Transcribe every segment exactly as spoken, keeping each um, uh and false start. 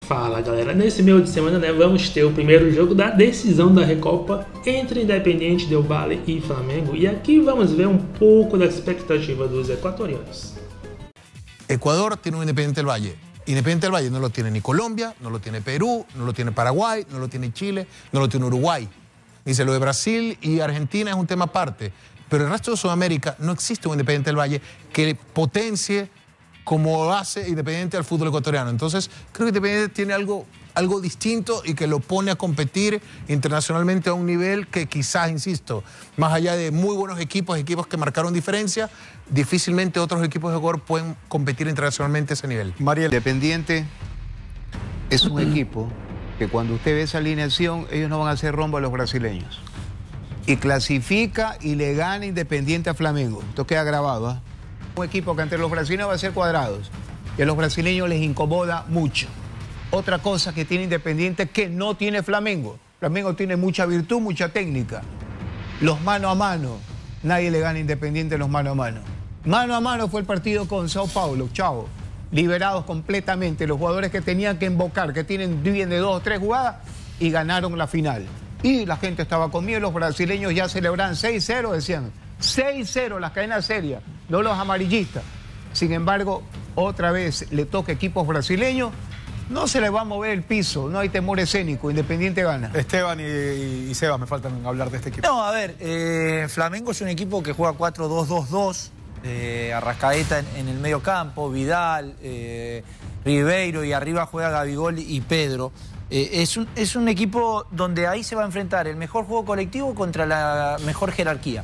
Fala galera, nesse meio de semana né, vamos ter o primeiro jogo da decisão da Recopa entre Independiente del Valle e Flamengo, e aqui vamos ver um pouco da expectativa dos ecuatorianos. Ecuador tiene un Independiente del Valle. Independiente del Valle no lo tiene ni Colombia, no lo tiene Perú, no lo tiene Paraguay, no lo tiene Chile, no lo tiene Uruguay. Dice, lo de Brasil y Argentina es un tema aparte, pero el resto de Sudamérica no existe un Independiente del Valle que potencie como hace Independiente al fútbol ecuatoriano. Entonces, creo que Independiente tiene algo, algo distinto y que lo pone a competir internacionalmente a un nivel que quizás, insisto, más allá de muy buenos equipos, equipos que marcaron diferencia, difícilmente otros equipos de Ecuador pueden competir internacionalmente a ese nivel. María, Independiente es un equipo que cuando usted ve esa alineación, ellos no van a hacer rombo a los brasileños. Y clasifica y le gana Independiente a Flamengo. Esto queda grabado, ¿eh? Un equipo que ante los brasileños va a ser cuadrados y a los brasileños les incomoda mucho. Otra cosa que tiene Independiente que no tiene Flamengo. Flamengo tiene mucha virtud, mucha técnica. Los mano a mano. Nadie le gana a Independiente los mano a mano. Mano a mano fue el partido con Sao Paulo, chao. Liberados completamente los jugadores que tenían que embocar, que tienen bien de dos o tres jugadas y ganaron la final. Y la gente estaba conmigo, los brasileños ya celebraban seis cero, decían seis cero las cadenas serias, no los amarillistas. Sin embargo, otra vez le toca equipos brasileños, no se les va a mover el piso, no hay temor escénico, Independiente gana. Esteban y, y Sebas me faltan hablar de este equipo. No, a ver, eh, Flamengo es un equipo que juega cuatro dos dos dos, eh, Arrascaeta en, en el medio campo, Vidal, eh, Ribeiro, y arriba juega Gabigol y Pedro. Eh, es, un, es un equipo donde ahí se va a enfrentar el mejor juego colectivo contra la mejor jerarquía.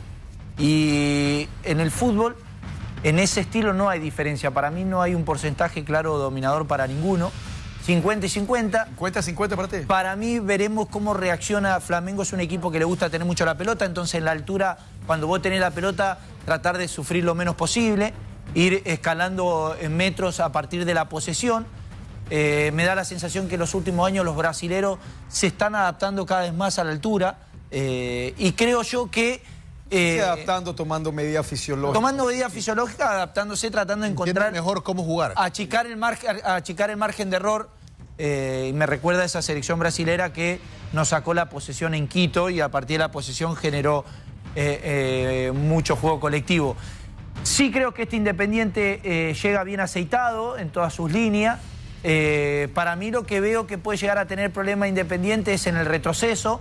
Y en el fútbol, en ese estilo no hay diferencia. Para mí no hay un porcentaje claro dominador para ninguno. cincuenta y cincuenta. ¿cincuenta cincuenta para ti? Para mí veremos cómo reacciona Flamengo. Es un equipo que le gusta tener mucho la pelota, entonces en la altura, cuando vos tenés la pelota, tratar de sufrir lo menos posible, ir escalando en metros a partir de la posesión. Eh, me da la sensación que en los últimos años los brasileros se están adaptando cada vez más a la altura, eh, y creo yo que... Eh, adaptando, tomando medidas fisiológicas. Tomando medidas fisiológicas, adaptándose, tratando de encontrar... mejor cómo jugar. Achicar el margen, achicar el margen de error. Eh, y me recuerda a esa selección brasilera que nos sacó la posesión en Quito y a partir de la posesión generó eh, eh, mucho juego colectivo. Sí creo que este Independiente eh, llega bien aceitado en todas sus líneas. Eh, para mí lo que veo que puede llegar a tener problema Independiente es en el retroceso.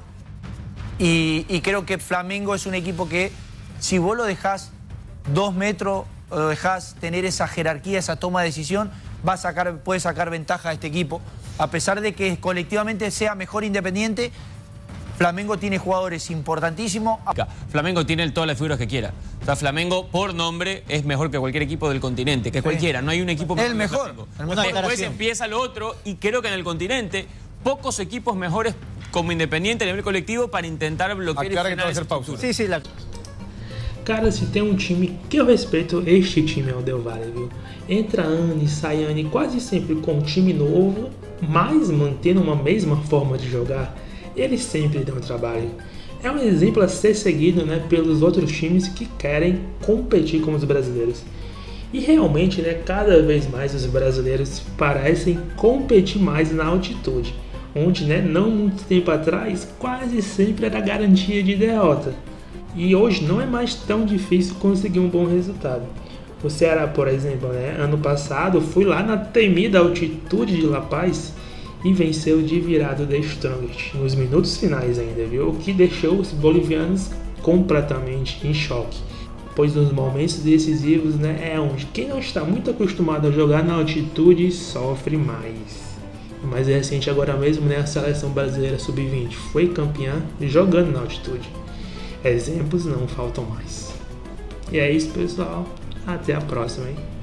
Y, y creo que Flamengo es un equipo que, si vos lo dejás dos metros, o lo dejás tener esa jerarquía, esa toma de decisión, va a sacar, puede sacar ventaja a este equipo. A pesar de que colectivamente sea mejor Independiente, Flamengo tiene jugadores importantísimos. Flamengo tiene todas las figuras que quiera. O sea, Flamengo, por nombre, es mejor que cualquier equipo del continente, que sí. Cualquiera. No hay un equipo mejor. El mejor. Después empieza lo otro, y creo que en el continente, pocos equipos mejores como Independiente a nivel coletivo para intentar bloquear e frenar essa pausa. Sim, sim. Cara, se tem um time que eu respeito, este time é o Del Valle, viu? Entra ano e sai ano, quase sempre com um time novo, mas mantendo uma mesma forma de jogar, eles sempre dão trabalho. É um exemplo a ser seguido, né, pelos outros times que querem competir com os brasileiros. E realmente, né, cada vez mais os brasileiros parecem competir mais na altitude, onde, né, não muito tempo atrás, quase sempre era garantia de derrota. E hoje não é mais tão difícil conseguir um bom resultado. O Ceará, por exemplo, né, ano passado, foi lá na temida altitude de La Paz e venceu de virada da Strongest, nos minutos finais ainda, viu? O que deixou os bolivianos completamente em choque. Pois nos momentos decisivos, né, é onde quem não está muito acostumado a jogar na altitude sofre mais. O mais recente agora mesmo, né, a seleção brasileira sub vinte foi campeã jogando na altitude. Exemplos não faltam mais. E é isso, pessoal. Até a próxima, hein?